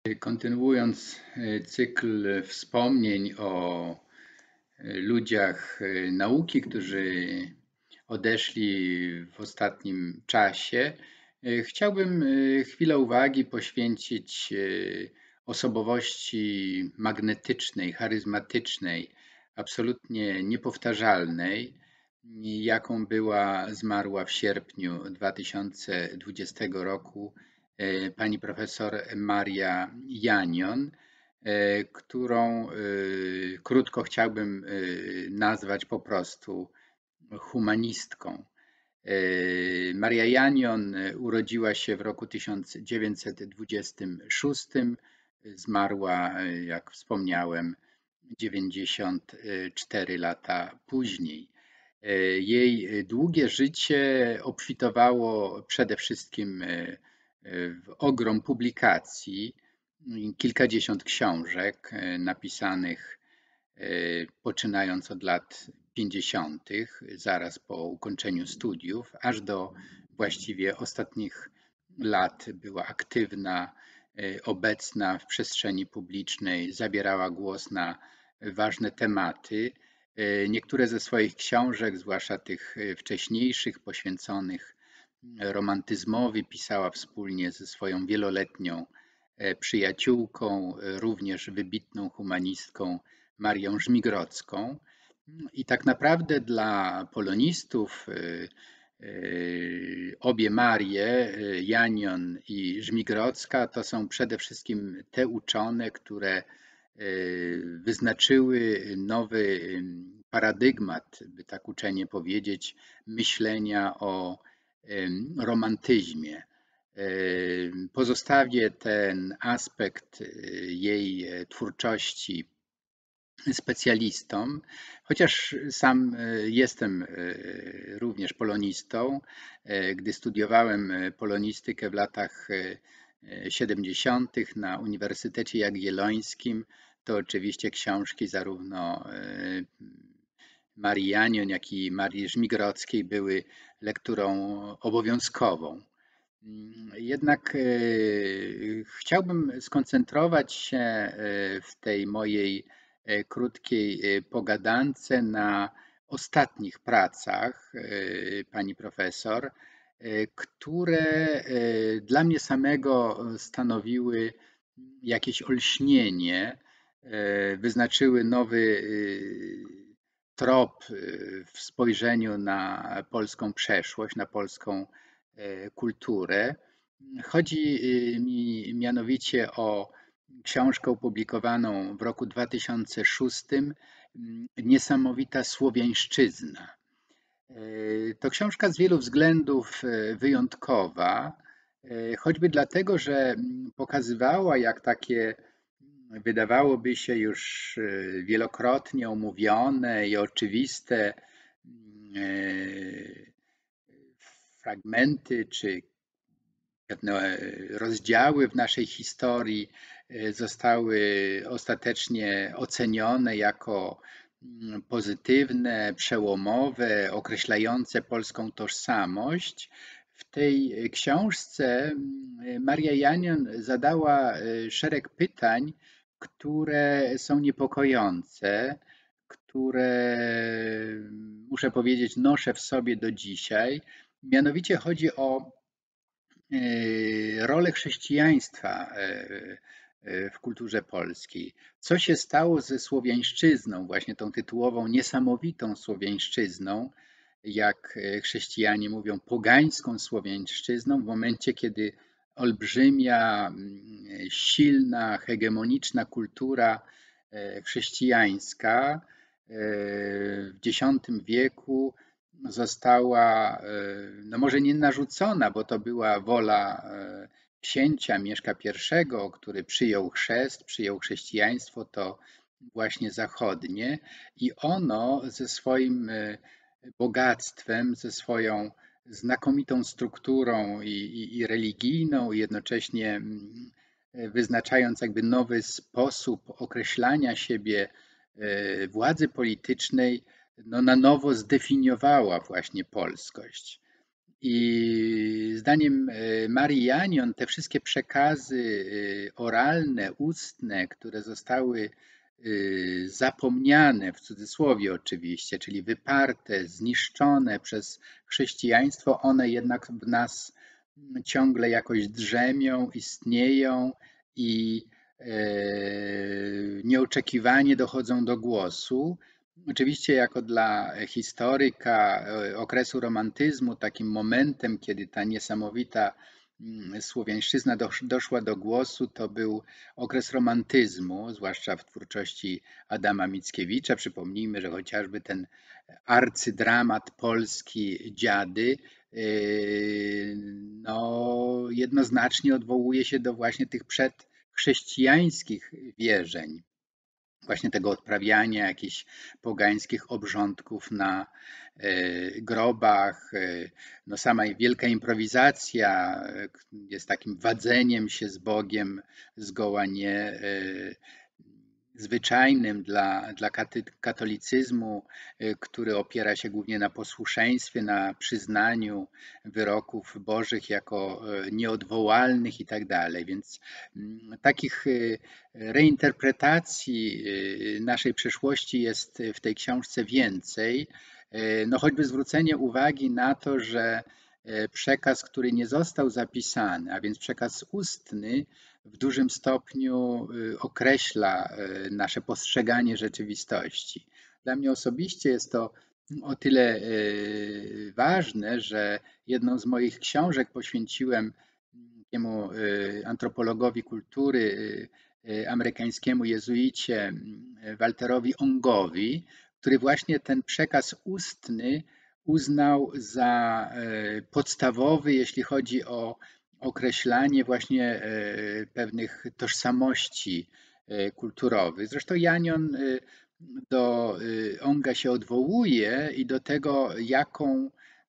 Kontynuując cykl wspomnień o ludziach nauki, którzy odeszli w ostatnim czasie, chciałbym chwilę uwagi poświęcić osobowości magnetycznej, charyzmatycznej, absolutnie niepowtarzalnej, jaką była zmarła w sierpniu 2020 roku pani profesor Maria Janion, którą krótko chciałbym nazwać po prostu humanistką. Maria Janion urodziła się w roku 1926, zmarła, jak wspomniałem, 94 lata później. Jej długie życie obfitowało przede wszystkim w ogrom publikacji, kilkadziesiąt książek napisanych poczynając od lat 50., zaraz po ukończeniu studiów, aż do właściwie ostatnich lat była aktywna, obecna w przestrzeni publicznej, zabierała głos na ważne tematy. Niektóre ze swoich książek, zwłaszcza tych wcześniejszych, poświęconych romantyzmowi, pisała wspólnie ze swoją wieloletnią przyjaciółką, również wybitną humanistką Marią Żmigrodzką. I tak naprawdę dla polonistów obie Marie, Janion i Żmigrodzka, to są przede wszystkim te uczone, które wyznaczyły nowy paradygmat, by tak uczenie powiedzieć, myślenia o romantyzmie. Pozostawię ten aspekt jej twórczości specjalistom, chociaż sam jestem również polonistą. Gdy studiowałem polonistykę w latach 70. na Uniwersytecie Jagiellońskim, to oczywiście książki zarówno Marii Janion, jak i Marii Żmigrodzkiej były lekturą obowiązkową. Jednak chciałbym skoncentrować się w tej mojej krótkiej pogadance na ostatnich pracach pani profesor, które dla mnie samego stanowiły jakieś olśnienie, wyznaczyły nowy trop w spojrzeniu na polską przeszłość, na polską kulturę. Chodzi mi mianowicie o książkę opublikowaną w roku 2006, Niesamowita Słowiańszczyzna. To książka z wielu względów wyjątkowa, choćby dlatego, że pokazywała, jak takie wydawałoby się już wielokrotnie omówione i oczywiste fragmenty czy pewne rozdziały w naszej historii zostały ostatecznie ocenione jako pozytywne, przełomowe, określające polską tożsamość. W tej książce Maria Janion zadała szereg pytań, które są niepokojące, które, muszę powiedzieć, noszę w sobie do dzisiaj. Mianowicie chodzi o rolę chrześcijaństwa w kulturze polskiej. Co się stało ze słowiańszczyzną, właśnie tą tytułową niesamowitą słowiańszczyzną, jak chrześcijanie mówią, pogańską słowiańszczyzną, w momencie, kiedy olbrzymia, silna, hegemoniczna kultura chrześcijańska w X wieku została, no może nie narzucona, bo to była wola księcia Mieszka I, który przyjął chrzest, przyjął chrześcijaństwo, to właśnie zachodnie, i ono ze swoim bogactwem, ze swoją znakomitą strukturą i religijną, i jednocześnie wyznaczając jakby nowy sposób określania siebie władzy politycznej, no na nowo zdefiniowała właśnie polskość. I zdaniem Marii Janion te wszystkie przekazy oralne, ustne, które zostały zapomniane, w cudzysłowie oczywiście, czyli wyparte, zniszczone przez chrześcijaństwo, one jednak w nas ciągle jakoś drzemią, istnieją i nieoczekiwanie dochodzą do głosu. Oczywiście, jako dla historyka okresu romantyzmu, takim momentem, kiedy ta niesamowita słowiańszczyzna doszła do głosu, to był okres romantyzmu, zwłaszcza w twórczości Adama Mickiewicza. Przypomnijmy, że chociażby ten arcydramat polski Dziady no, jednoznacznie odwołuje się do właśnie tych przedchrześcijańskich wierzeń, właśnie tego odprawiania jakichś pogańskich obrządków na grobach. No sama wielka improwizacja jest takim wadzeniem się z Bogiem zgoła nie zwyczajnym dla katolicyzmu, który opiera się głównie na posłuszeństwie, na przyznaniu wyroków bożych jako nieodwołalnych i tak dalej. Więc takich reinterpretacji naszej przeszłości jest w tej książce więcej. No choćby zwrócenie uwagi na to, że przekaz, który nie został zapisany, a więc przekaz ustny, w dużym stopniu określa nasze postrzeganie rzeczywistości. Dla mnie osobiście jest to o tyle ważne, że jedną z moich książek poświęciłem takiemu antropologowi kultury, amerykańskiemu jezuicie Walterowi Ongowi, który właśnie ten przekaz ustny uznał za podstawowy, jeśli chodzi o określanie właśnie pewnych tożsamości kulturowych. Zresztą Janion do Onga się odwołuje i do tego, jaką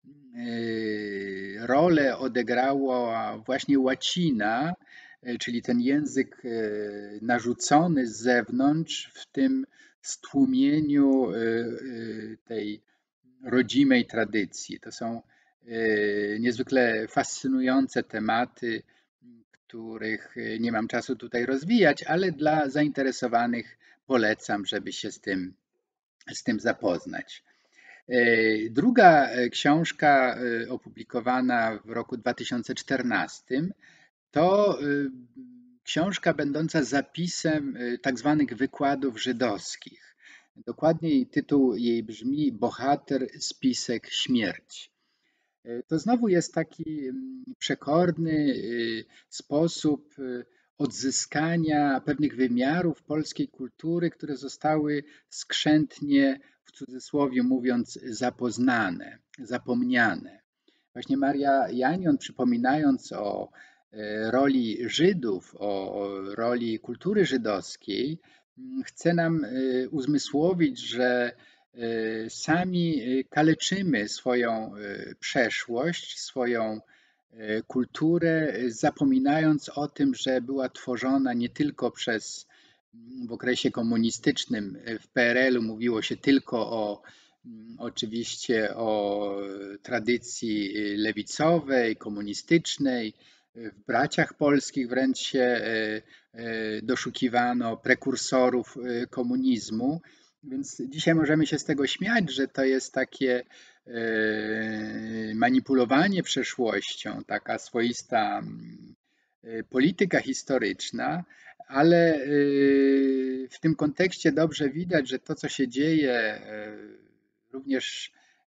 rolę odegrała właśnie łacina, czyli ten język narzucony z zewnątrz w tym stłumieniu tej rodzimej tradycji. To są niezwykle fascynujące tematy, których nie mam czasu tutaj rozwijać, ale dla zainteresowanych polecam, żeby się z tym zapoznać. Druga książka opublikowana w roku 2014 to książka będąca zapisem tak zwanych wykładów żydowskich. Dokładniej tytuł jej brzmi Bohater, spisek, śmierć. To znowu jest taki przekorny sposób odzyskania pewnych wymiarów polskiej kultury, które zostały skrzętnie, w cudzysłowie mówiąc, zapoznane, zapomniane. Właśnie Maria Janion, przypominając o roli Żydów, o roli kultury żydowskiej, chce nam uzmysłowić, że sami kaleczymy swoją przeszłość, swoją kulturę, zapominając o tym, że była tworzona nie tylko w okresie komunistycznym, w PRL-u mówiło się tylko oczywiście o tradycji lewicowej, komunistycznej. W braciach polskich wręcz się doszukiwano prekursorów komunizmu. Więc dzisiaj możemy się z tego śmiać, że to jest takie manipulowanie przeszłością, taka swoista polityka historyczna, ale w tym kontekście dobrze widać, że to, co się dzieje również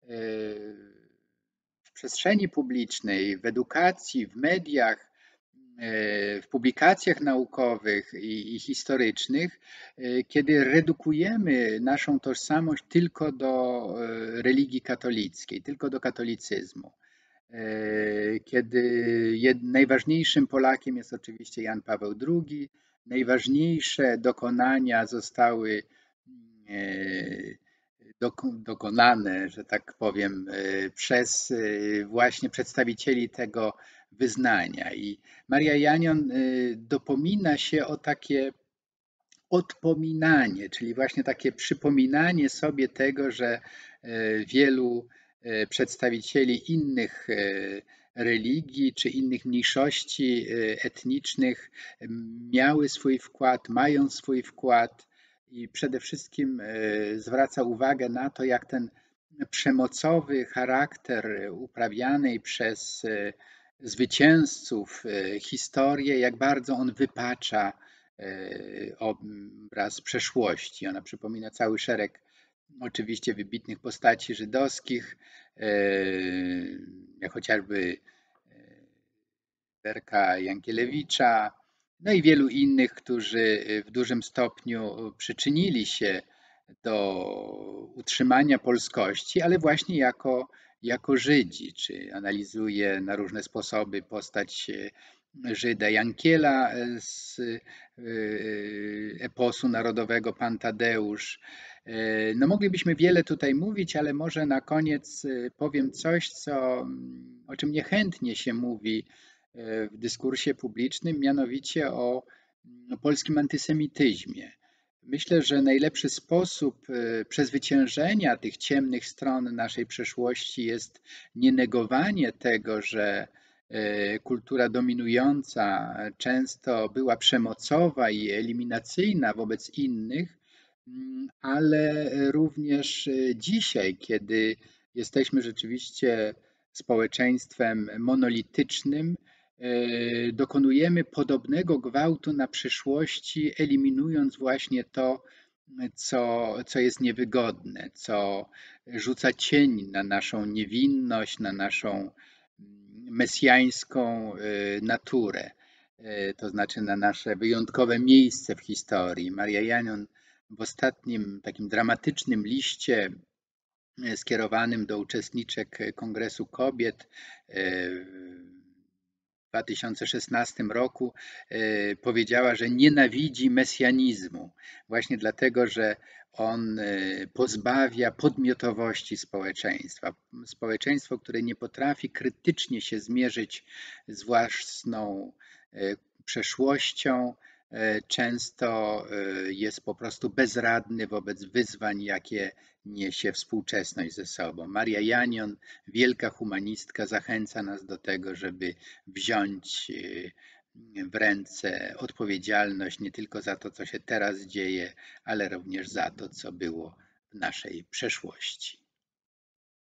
w przestrzeni publicznej, w edukacji, w mediach, w publikacjach naukowych i historycznych, kiedy redukujemy naszą tożsamość tylko do religii katolickiej, tylko do katolicyzmu. Kiedy najważniejszym Polakiem jest oczywiście Jan Paweł II, najważniejsze dokonania zostały dokonane, że tak powiem, przez właśnie przedstawicieli tego wyznania. I Maria Janion dopomina się o takie odpominanie, czyli właśnie takie przypominanie sobie tego, że wielu przedstawicieli innych religii czy innych mniejszości etnicznych miały swój wkład, mają swój wkład i przede wszystkim zwraca uwagę na to, jak ten przemocowy charakter uprawianej przez zwycięzców historię, jak bardzo on wypacza obraz przeszłości. Ona przypomina cały szereg oczywiście wybitnych postaci żydowskich, jak chociażby Berka Jankielewicza, no i wielu innych, którzy w dużym stopniu przyczynili się do utrzymania polskości, ale właśnie jako Żydzi, czy analizuje na różne sposoby postać Żyda Jankiela z eposu narodowego Pan Tadeusz. No moglibyśmy wiele tutaj mówić, ale może na koniec powiem coś, o czym niechętnie się mówi w dyskursie publicznym, mianowicie o polskim antysemityzmie. Myślę, że najlepszy sposób przezwyciężenia tych ciemnych stron naszej przeszłości jest nie negowanie tego, że kultura dominująca często była przemocowa i eliminacyjna wobec innych, ale również dzisiaj, kiedy jesteśmy rzeczywiście społeczeństwem monolitycznym, dokonujemy podobnego gwałtu na przyszłości, eliminując właśnie to, co jest niewygodne, co rzuca cień na naszą niewinność, na naszą mesjańską naturę, to znaczy na nasze wyjątkowe miejsce w historii. Maria Janion w ostatnim takim dramatycznym liście skierowanym do uczestniczek Kongresu Kobiet w 2016 roku powiedziała, że nienawidzi mesjanizmu, właśnie dlatego, że on pozbawia podmiotowości społeczeństwa. Społeczeństwo, które nie potrafi krytycznie się zmierzyć z własną przeszłością, często jest po prostu bezradny wobec wyzwań, jakie niesie współczesność ze sobą. Maria Janion, wielka humanistka, zachęca nas do tego, żeby wziąć w ręce odpowiedzialność nie tylko za to, co się teraz dzieje, ale również za to, co było w naszej przeszłości.